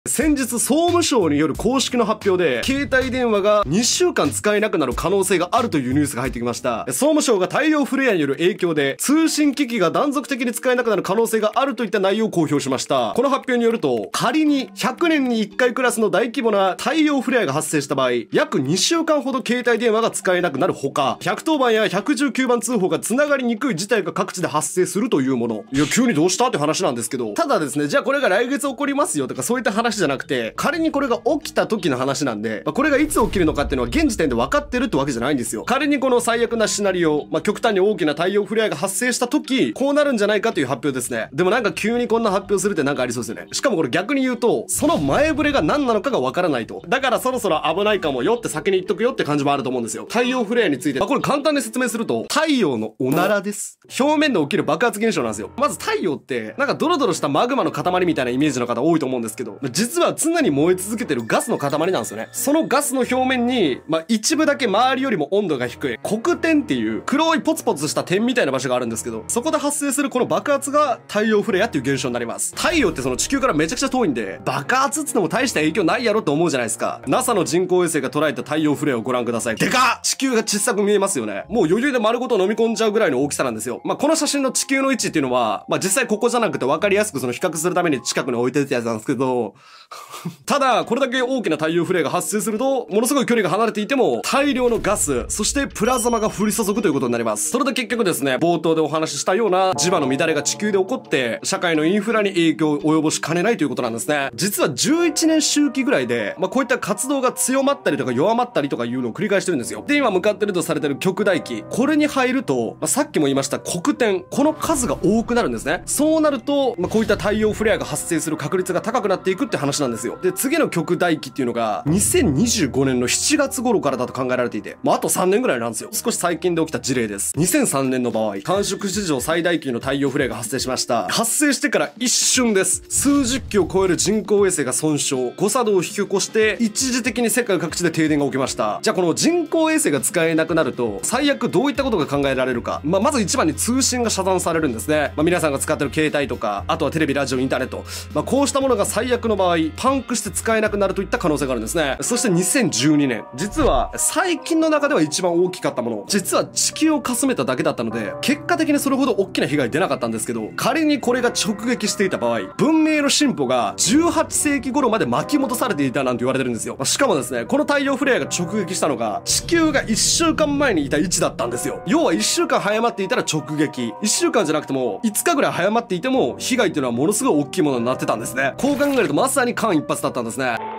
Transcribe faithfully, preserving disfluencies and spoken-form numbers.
先日総務省による公式の発表で携帯電話がにしゅうかん使えなくなる可能性があるというニュースが入ってきました。総務省が太陽フレアによる影響で通信機器が断続的に使えなくなる可能性があるといった内容を公表しました。この発表によると、仮にひゃくねんにいっかいクラスの大規模な太陽フレアが発生した場合、約にしゅうかんほど携帯電話が使えなくなるほか、ひゃくとおばんやひゃくじゅうきゅうばん通報が繋がりにくい事態が各地で発生するというもの。いや、急にどうしたって話なんですけど、ただですね、じゃあこれが来月起こりますよとかそういった話じゃなくて、仮にこれが起きた時の話なんで、まあ、これがいつ起きるのかっていうのは現時点で分かってるってわけじゃないんですよ。仮にこの最悪なシナリオ、まあ、極端に大きな太陽フレアが発生した時、こうなるんじゃないかという発表ですね。でもなんか急にこんな発表するってなんかありそうですよね。しかもこれ逆に言うと、その前触れが何なのかが分からないと。だからそろそろ危ないかもよって先に言っとくよって感じもあると思うんですよ。太陽フレアについて、まあ、これ簡単に説明すると、太陽のおならです。表面で起きる爆発現象なんですよ。まず太陽って、なんかドロドロしたマグマの塊みたいなイメージの方多いと思うんですけど、実は常に燃え続けてるガスガスの塊なんですよね。そのガスの表面に、まあ、一部だけ周りよりも温度が低い黒点っていう黒いポツポツした点みたいな場所があるんですけど、そこで発生するこの爆発が太陽フレアっていう現象になります。太陽ってその地球からめちゃくちゃ遠いんで、爆発っつっても大した影響ないやろって思うじゃないですか。ナサ の人工衛星が捉えた太陽フレアをご覧ください。でかっ！地球が小さく見えますよね。もう余裕で丸ごと飲み込んじゃうぐらいの大きさなんですよ。まあ、この写真の地球の位置っていうのは、まあ、実際ここじゃなくて分かりやすくその比較するために近くに置いてたやつなんですけど、ただ、これだけ大きな太陽フレアが発生すると、ものすごい距離が離れていても、大量のガス、そしてプラズマが降り注ぐということになります。それで結局ですね、冒頭でお話ししたような磁場の乱れが地球で起こって、社会のインフラに影響を及ぼしかねないということなんですね。実はじゅういちねん周期ぐらいで、まあ、こういった活動が強まったりとか弱まったりとかいうのを繰り返してるんですよ。で、今向かってるとされてる極大期、これに入ると、まあ、さっきも言いました黒点、この数が多くなるんですね。そうなると、まあ、こういった太陽フレアが発生する確率が高くなっていくって話なんですよ。で、次の極大期っていうのが、にせんにじゅうごねんのしちがつ頃からだと考えられていて、まあ、あとさんねんぐらいなんですよ。少し最近で起きた事例です。にせんさんねんの場合、観測史上最大級の太陽フレアが発生しました。発生してから一瞬です。数十機を超える人工衛星が損傷、誤作動を引き起こして、一時的に世界各地で停電が起きました。じゃあこの人工衛星が使えなくなると、最悪どういったことが考えられるか。まあ、まず一番に通信が遮断されるんですね。まあ、皆さんが使ってる携帯とか、あとはテレビ、ラジオ、インターネット。まあ、こうしたものが最悪の場合、パンクして使えなくなるといった可能性があるんですね。そしてにせんじゅうにねん。実は、最近の中では一番大きかったもの。実は地球をかすめただけだったので、結果的にそれほど大きな被害出なかったんですけど、仮にこれが直撃していた場合、文明の進歩がじゅうはっせいき頃まで巻き戻されていたなんて言われてるんですよ。しかもですね、この太陽フレアが直撃したのが、地球がいっしゅうかんまえにいた位置だったんですよ。要はいっしゅうかん早まっていたら直撃。いっしゅうかんじゃなくても、いつかぐらい早まっていても、被害っていうのはものすごい大きいものになってたんですね。こう考えるとまさに間一髪だったんですね。